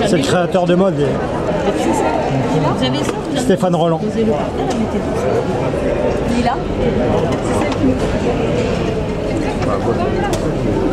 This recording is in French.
C'est le créateur de mode. Vous avez ça, vous avez Stéphane Roland. posé le parterre, mettez tout ça. Lila, c'est celle qui nous